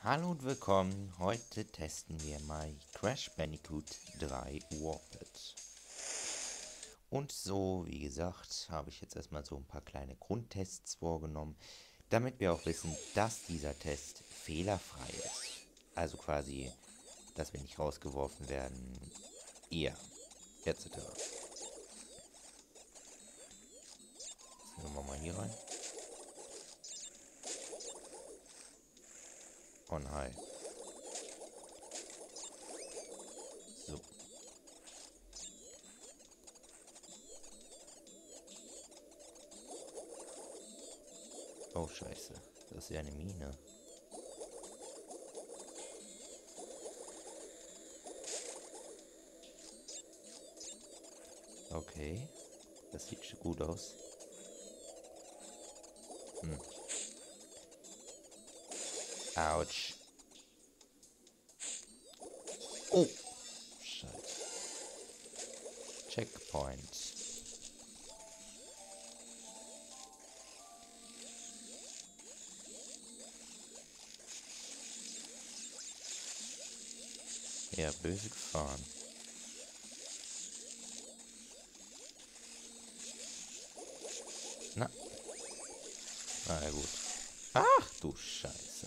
Hallo und willkommen. Heute testen wir mal Crash Bandicoot 3 Warped. Und so, wie gesagt, habe ich jetzt erstmal so ein paar kleine Grundtests vorgenommen, damit wir auch wissen, dass dieser Test fehlerfrei ist. Also quasi, dass wir nicht rausgeworfen werden, ihr, etc. Jetzt nehmen wir mal hier rein. Und hi. So. Oh, scheiße. Das ist ja eine Mine. Okay. Das sieht schon gut aus. Autsch. Oh. Scheiße. Checkpoint. Ja, böse gefahren. Na. Na ja, gut. Ach du Scheiße.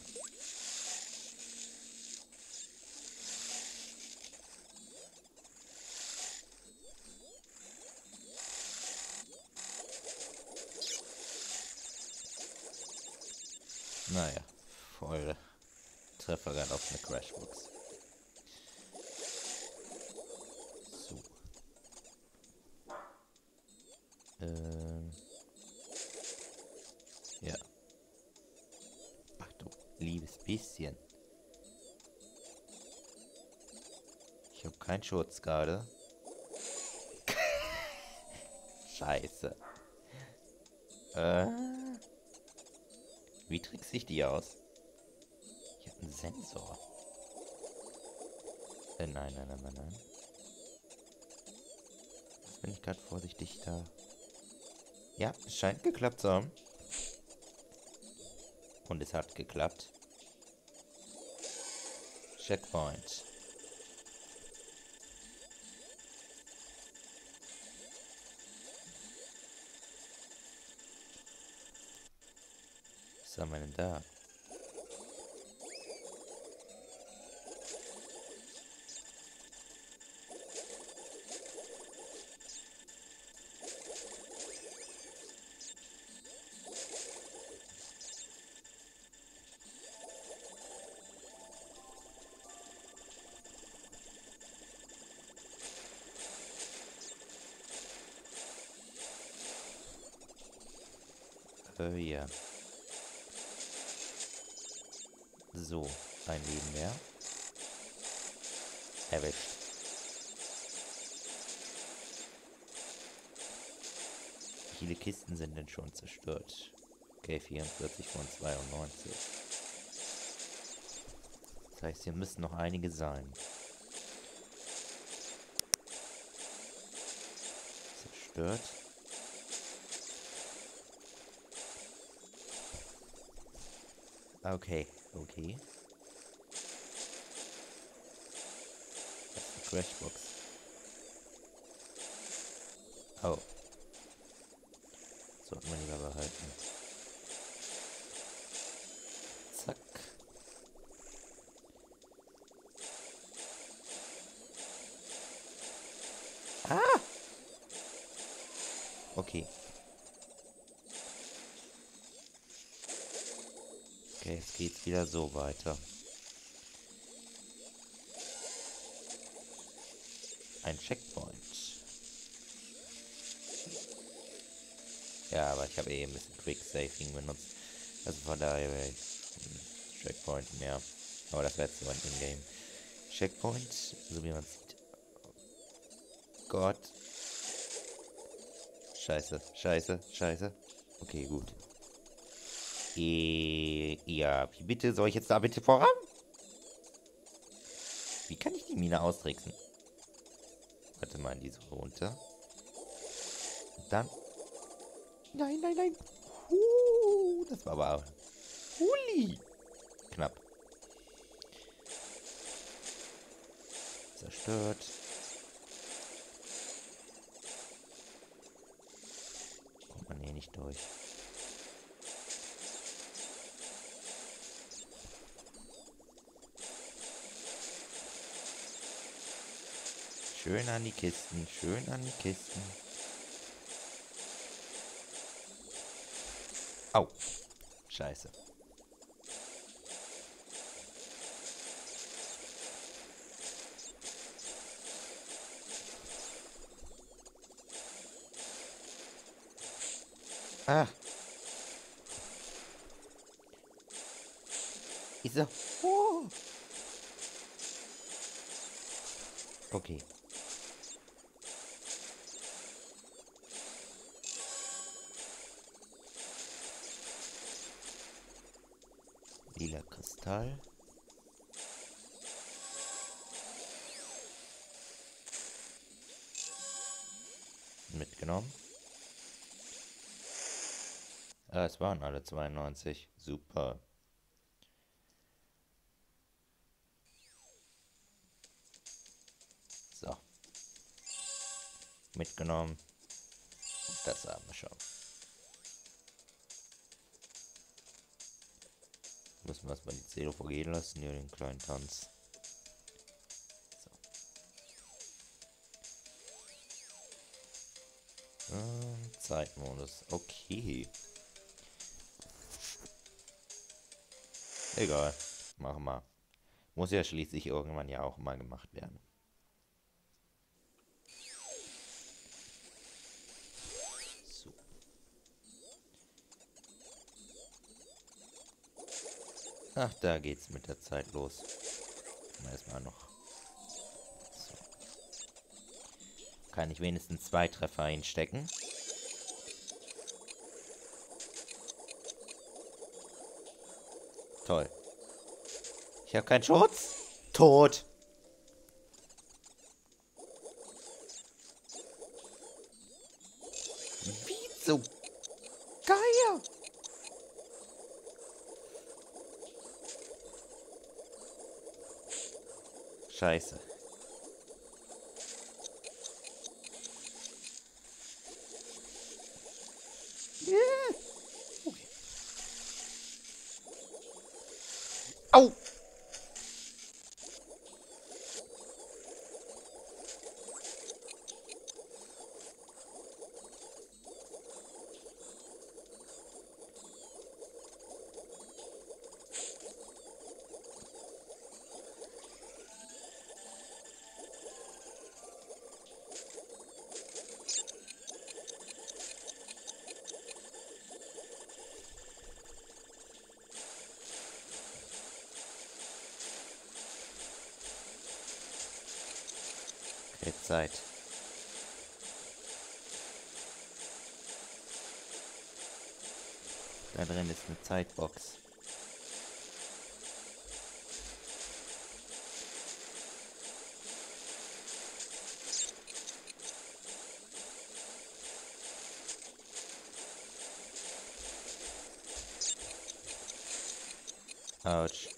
Naja, voll Treffer gerade auf eine Crashbox. So. Ja. Ach du liebes bisschen. Ich habe keinen Schutz gerade. Scheiße. Äh, wie trickse ich die aus? Ich habe einen Sensor. Nein, nein, nein, nein, nein. Jetzt bin ich gerade vorsichtig da. Ja, es scheint geklappt zu haben. Und es hat geklappt. Checkpoint. Was haben wir denn da? Ja. So, ein Leben mehr. Erwischt. Wie viele Kisten sind denn schon zerstört? Okay, 44 von 92. Das heißt, hier müssen noch einige sein. Zerstört. Okay, okay. Das ist die Crashbox. Oh. Sollten wir lieber behalten. Zack. Ah! Okay. Okay, jetzt geht's wieder so weiter. Ein Checkpoint. Ja, aber ich habe eh ein bisschen Quick-Saving benutzt. Also von daher wäre ich Checkpoint mehr. Aber das wäre jetzt so ein Ingame. Checkpoint, so wie man sieht. Gott. Scheiße, scheiße, scheiße. Okay, gut. Ja, wie bitte soll ich jetzt da bitte voran? Wie kann ich die Mine austricksen? Warte mal, in diese runter. Und dann. Nein, nein, nein. Das war aber. Huli. Knapp. gestört. Kommt man eh nicht durch. Schön an die Kisten, schön an die Kisten. Au. Scheiße. Ah. Wieso? Okay. Lila Kristall. Mitgenommen. Ah, es waren alle 92. Super. So. Mitgenommen. Das haben wir schon. Müssen wir erstmal die Zähne vergehen lassen, hier den kleinen Tanz. So. Zeitmodus. Okay. Egal. Machen wir. Muss ja schließlich irgendwann ja auch mal gemacht werden. So. Ach, da geht's mit der Zeit los. Erstmal noch. So. Kann ich wenigstens 2 Treffer einstecken. Toll. Ich habe keinen Schutz. Tot. Wieso? Geier. Scheiße. Okay. Au. Zeit. Da drin ist eine Zeitbox. Autsch.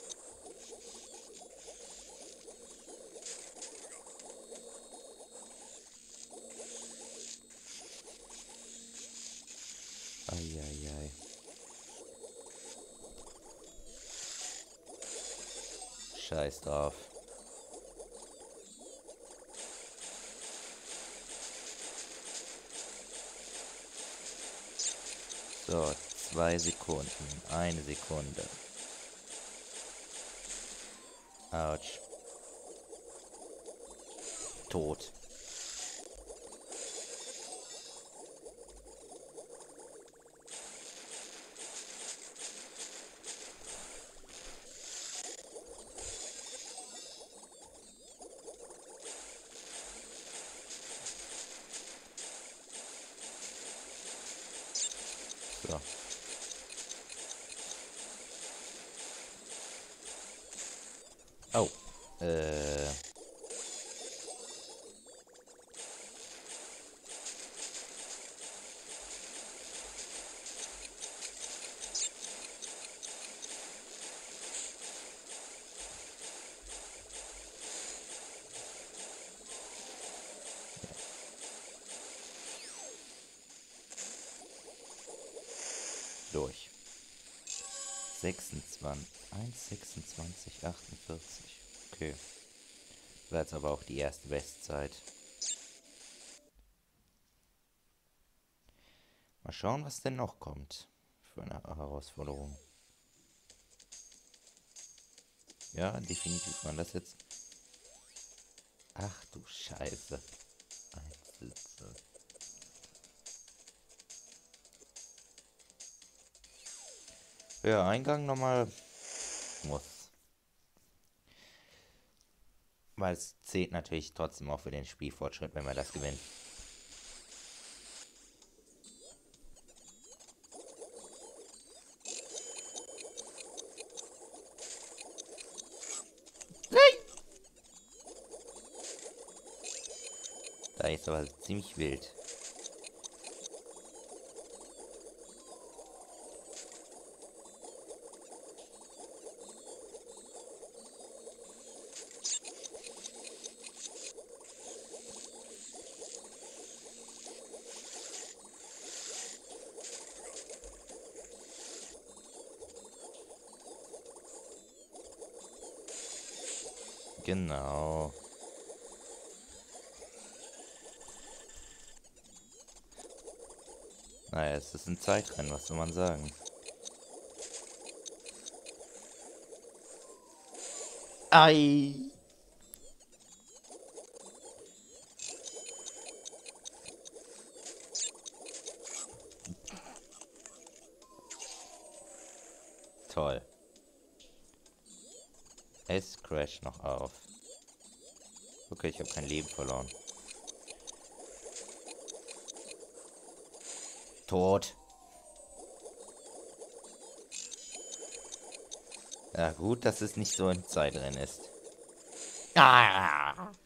Eieiei. Scheiß drauf. So, 2 Sekunden. 1 Sekunde. Autsch. Tot. So. Oh. 26. 1,26, 48. Okay. War jetzt aber auch die erste Bestzeit. Mal schauen, was denn noch kommt für eine Herausforderung. Ja, definitiv waren das jetzt. Ach du Scheiße. Ja, Eingang nochmal muss. Weil es zählt natürlich trotzdem auch für den Spielfortschritt, wenn wir das gewinnen. Da ist aber ziemlich wild. Genau. Naja, es ist ein Zeitrennen, was soll man sagen? Ei! Toll. Es crasht noch auf. Okay, ich habe kein Leben verloren. Tot. Ja, gut, dass es nicht so ein Zeitrennen ist. Ah!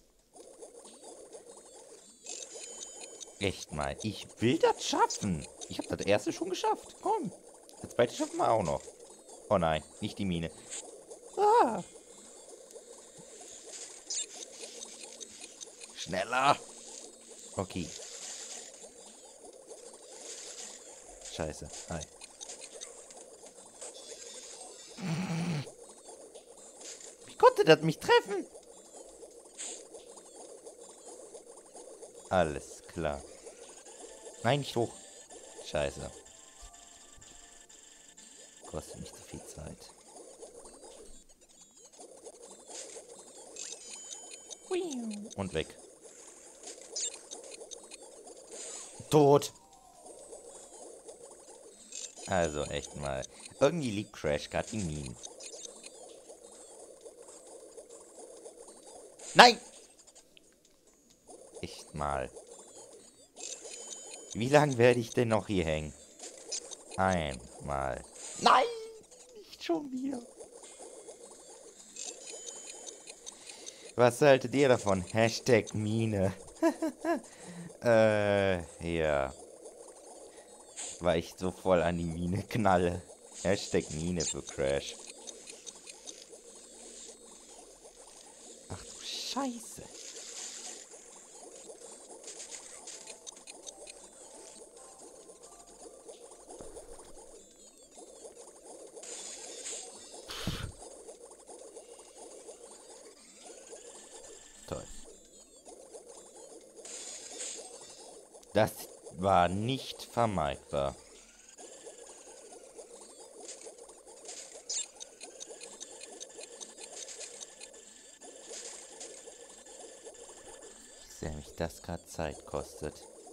Echt mal, ich will das schaffen. Ich habe das erste schon geschafft. Komm, das zweite schaffen wir auch noch. Oh nein, nicht die Mine. Ah! Schneller! Okay. Scheiße. Hi. Wie konnte das mich treffen? Alles klar. Nein, nicht hoch. Scheiße. Kostet nicht so viel Zeit. Und weg. Tot. Also echt mal. Irgendwie liegt Crash gerade die Minen. Nein! Echt mal. Wie lange werde ich denn noch hier hängen? Einmal. Nein! Nicht schon wieder. Was haltet ihr davon? Hashtag Mine. Ja. Weil ich so voll an die Mine knalle. Hashtag Mine für Crash. Ach du Scheiße. Toll. Das war nicht vermeidbar. Ich sehe mich, das gerade Zeit kostet.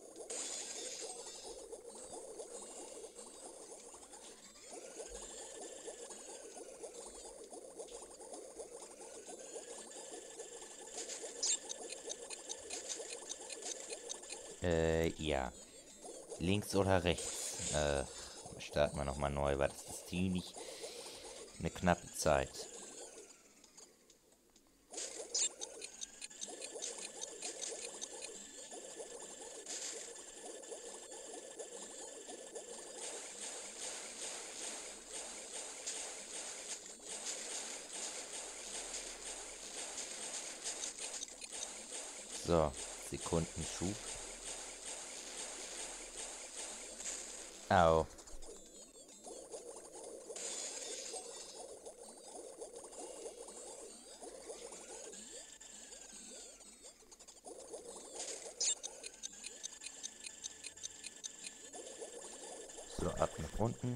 Ja. Links oder rechts? Starten wir nochmal neu, weil das ist ziemlich eine knappe Zeit. So, Sekundenschub. Au. So, ab nach unten.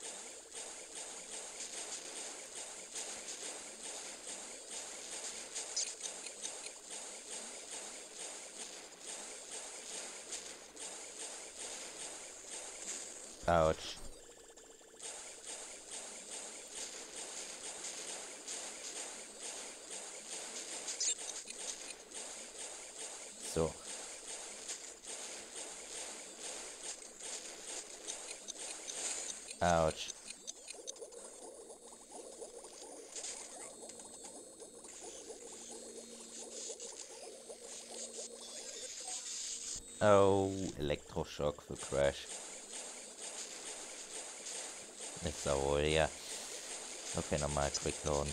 Autsch. So. Autsch. Oh, Elektroschock für Crash. Ist ja wohl, ja. Okay, nochmal Quick Loan.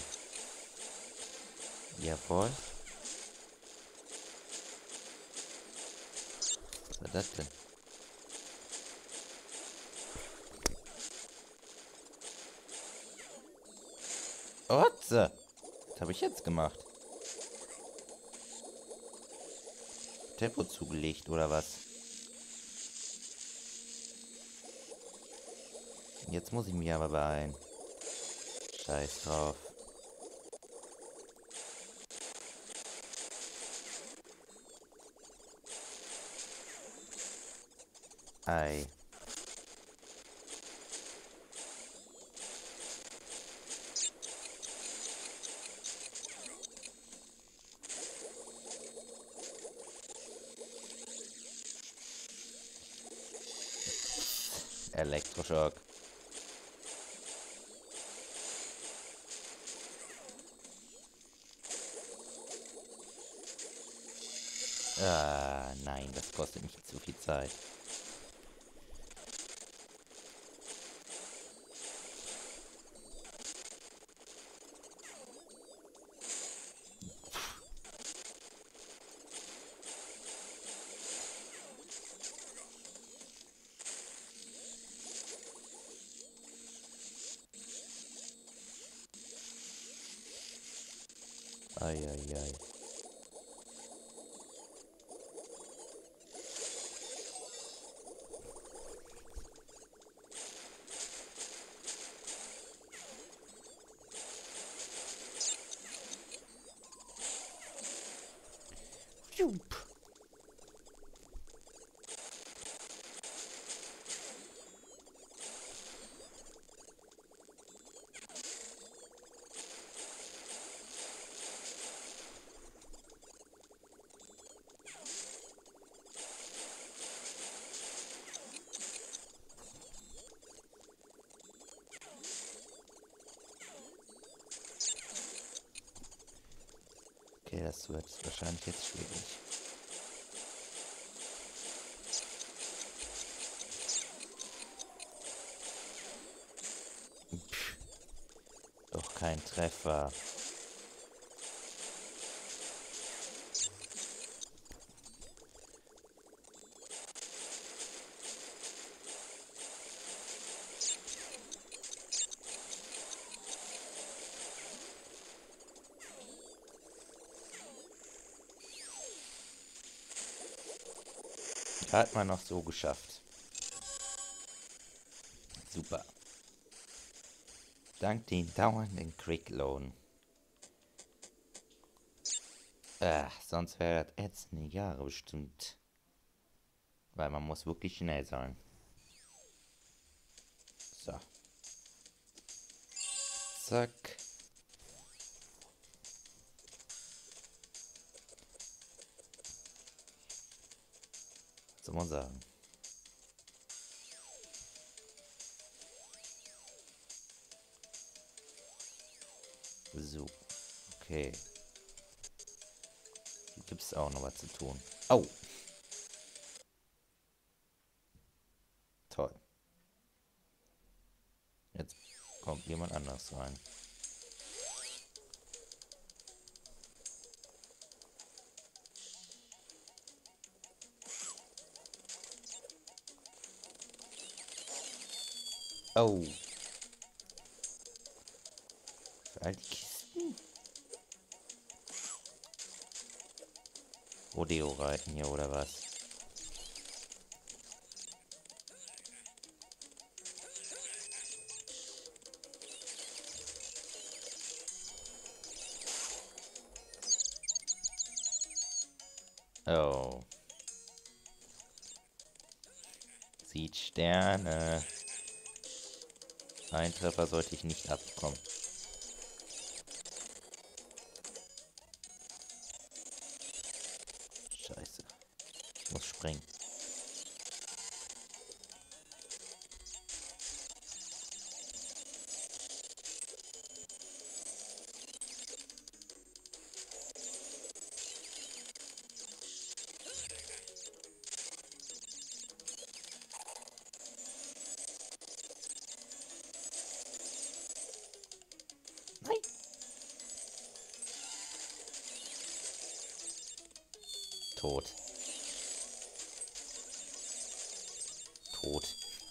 Jawohl. Was war das denn? Otze! Was habe ich jetzt gemacht? Tempo zugelegt oder was? Jetzt muss ich mich aber beeilen. Scheiß drauf. Ei. Elektroschock. Ah, nein, das kostet mich zu viel Zeit. Ei, ei, ei. Jupp. Okay, das wird wahrscheinlich jetzt schwierig. Pff, doch kein Treffer. Hat man noch so geschafft. Super. Dank den dauernden Quick Loan. Sonst wäre das ätzende Jahre bestimmt. Weil man muss wirklich schnell sein. So. Zack. Was soll man sagen? So. Okay. Hier gibt es auch noch was zu tun. Oh. Toll. Jetzt kommt jemand anders rein. Oh. Für all die Kisten. Rodeo reiten hier oder was? Oh. Sieht Sterne. Ein Treffer sollte ich nicht abbekommen. Scheiße. Ich muss springen. Nein. Tot. Tot.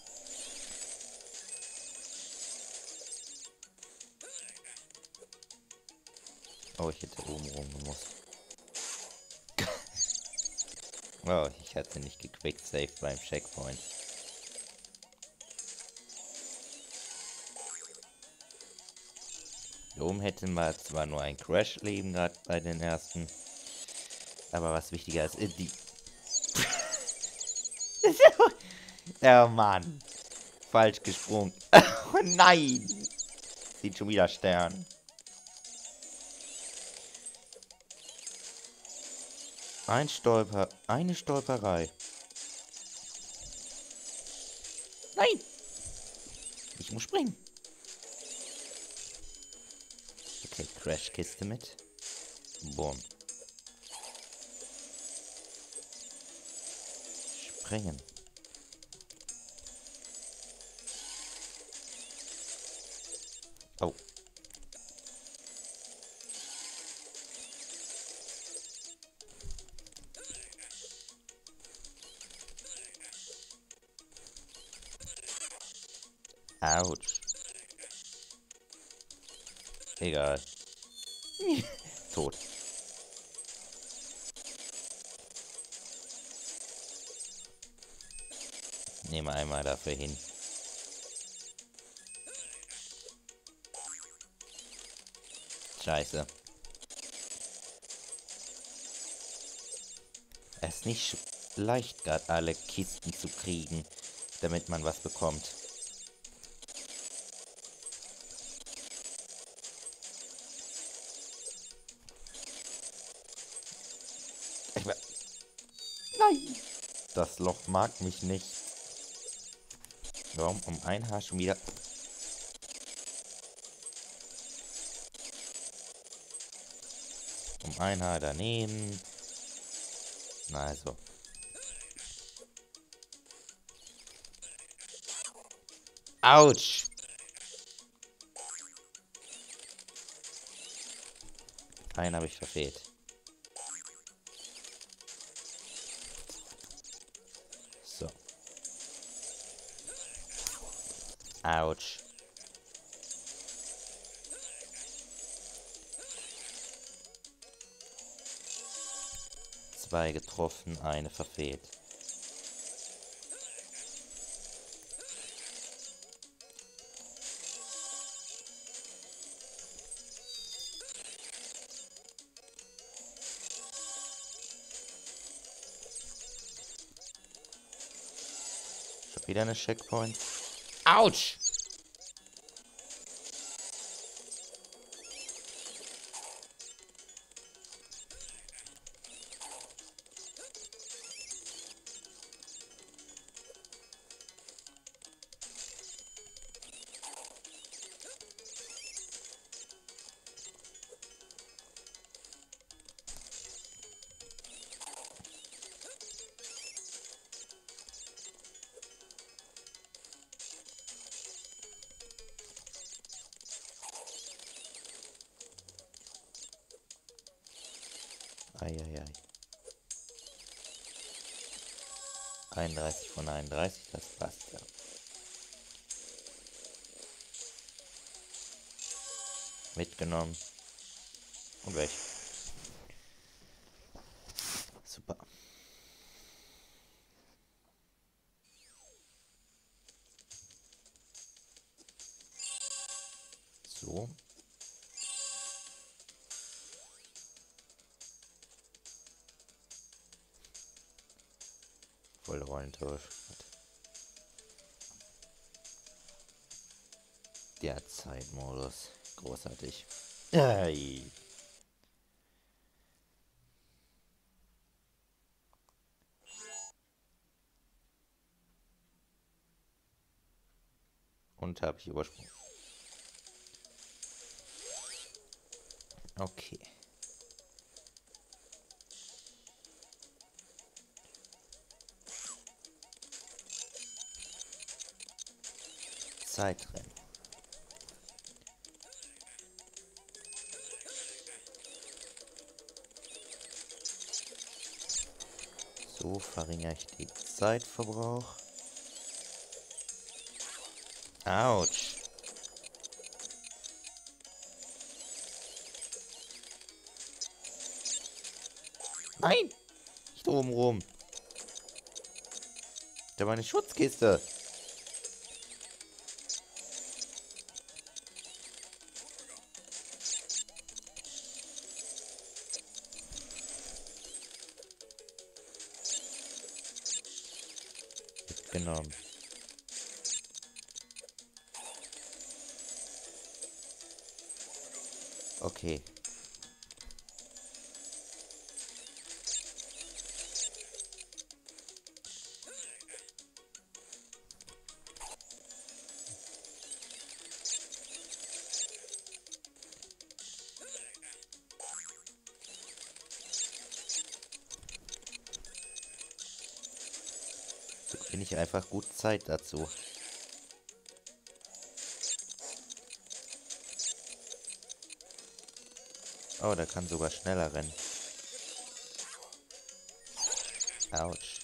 Oh, ich hätte oben rum gemusst. Oh, ich hatte nicht gequicksaved beim Checkpoint. Hier oben hätten wir zwar nur ein Crash-Leben gerade bei den ersten. Aber was wichtiger ist, die... Oh Mann. Falsch gesprungen. Oh nein. Sieht schon wieder Stern. Eine Stolperei. Nein. Ich muss springen. Okay, Crashkiste mit. Boom. Springen. Oh. Autsch. Egal. Tot. Nehme einmal dafür hin. Scheiße. Es ist nicht leicht, gerade alle Kisten zu kriegen, damit man was bekommt. Nein! Das Loch mag mich nicht. Warum um ein Haar schon wieder... Um ein Haar daneben. Na also. Autsch! Einen habe ich verfehlt. So. Autsch. Zwei getroffen, eine verfehlt. Schon wieder eine Checkpoint. Autsch! Eieiei. 31 von 31, das passt ja. Mitgenommen. Und weg. Super. So. voll rollen durch. Der Zeitmodus. Großartig. Ei. Und habe ich übersprungen. Okay. Zeitrennen. So verringere ich den Zeitverbrauch. Autsch. Nein! Nicht oben rum. Da war eine Schutzkiste. Mitgenommen. Okay. So bin ich einfach gut Zeit dazu. Oh, der kann sogar schneller rennen. Autsch.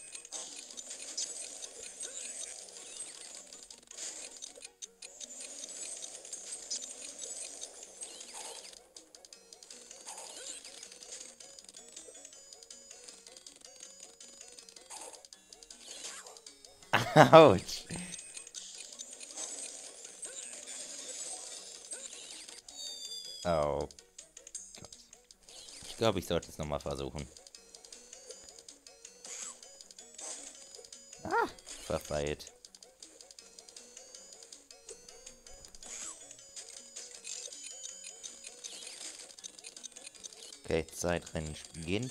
Autsch. Oh. Ich glaube, ich sollte es nochmal versuchen. Ah, verfeilt. Okay, Zeitrennen beginnt.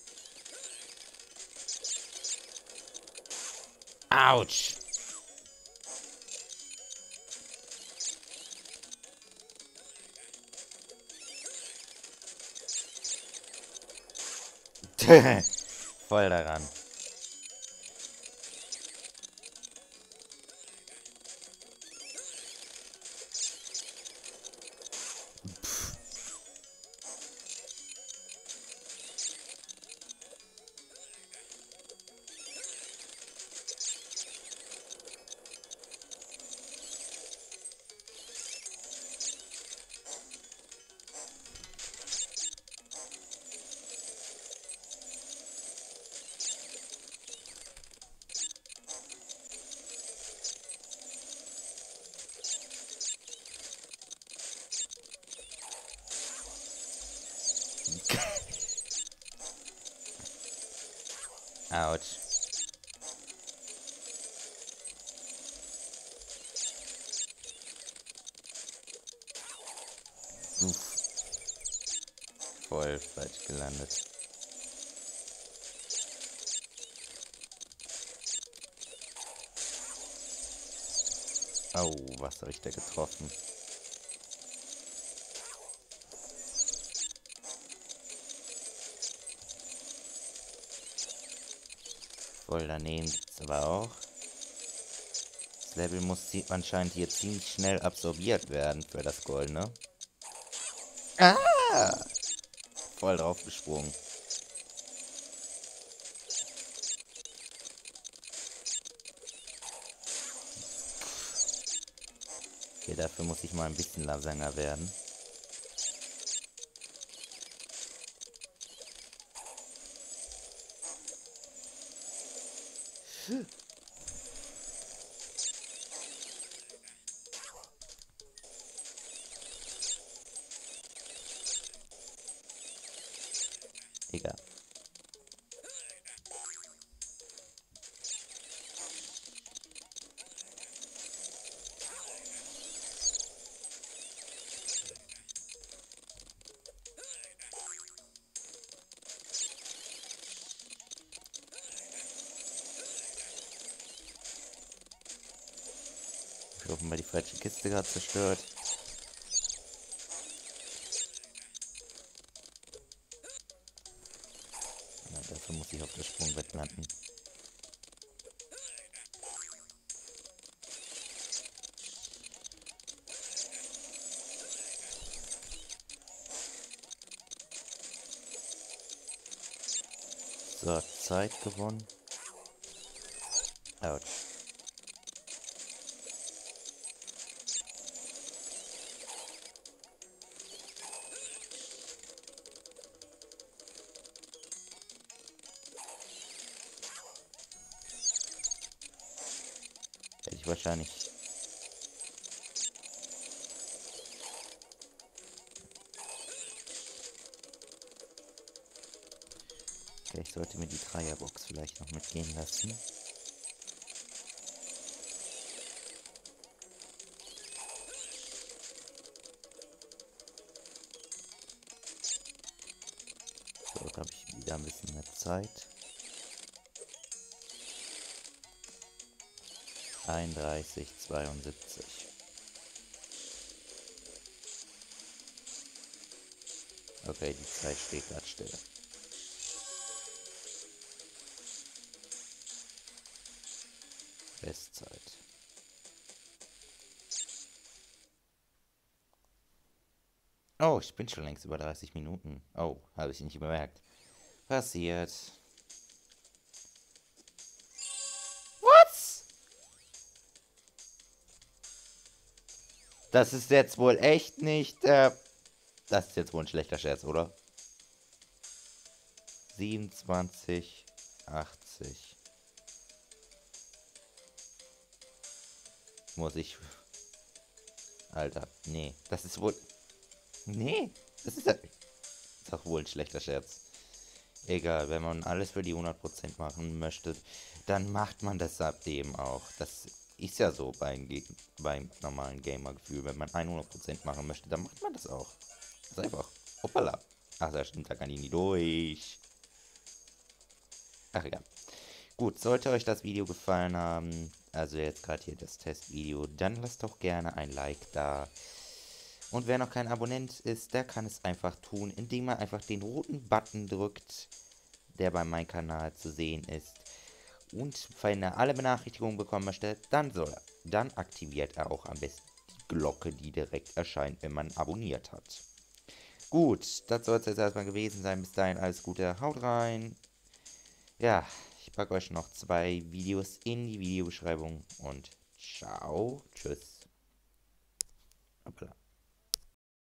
Autsch! Voll daran. Autsch. Uff. Voll falsch gelandet. Oh, was habe ich da getroffen? Voll daneben gibt's aber auch. Das Level muss anscheinend hier ziemlich schnell absorbiert werden für das Goldene. Ah! Voll drauf gesprungen. Okay, dafür muss ich mal ein bisschen langsamer werden. Egal. offenbar die falsche Kiste gerade zerstört. Ja, dafür muss ich auf das Sprungbrett landen. So, Zeit gewonnen. Autsch. Hätte ich wahrscheinlich... Okay, ich sollte mir die Dreierbox vielleicht noch mitgehen lassen. So, da habe ich wieder ein bisschen mehr Zeit. 31,72. Okay, die Zeit steht gerade still. Bestzeit. Oh, ich bin schon längst über 30 Minuten. Oh, habe ich nicht bemerkt. Passiert. Was? Das ist jetzt wohl echt nicht, das ist jetzt wohl ein schlechter Scherz, oder? 27, 80. Muss ich... Alter, nee. Das ist wohl... Nee, das ist doch wohl ein schlechter Scherz. Egal, wenn man alles für die 100% machen möchte, dann macht man das ab dem auch. Das ist ja so beim normalen Gamer-Gefühl. Wenn man 100% machen möchte, dann macht man das auch. Das ist einfach. Hoppala. Ach, das stimmt, da kann ich nie durch. Ach, egal. Gut, sollte euch das Video gefallen haben, also jetzt gerade hier das Testvideo, dann lasst doch gerne ein Like da. Und wer noch kein Abonnent ist, der kann es einfach tun, indem er einfach den roten Button drückt, der bei meinem Kanal zu sehen ist. Und wenn er alle Benachrichtigungen bekommen möchte, dann aktiviert er auch am besten die Glocke, die direkt erscheint, wenn man abonniert hat. Gut, das soll es jetzt erstmal gewesen sein. Bis dahin alles Gute, haut rein. Ja, ich packe euch noch 2 Videos in die Videobeschreibung und ciao, tschüss. Hoppla.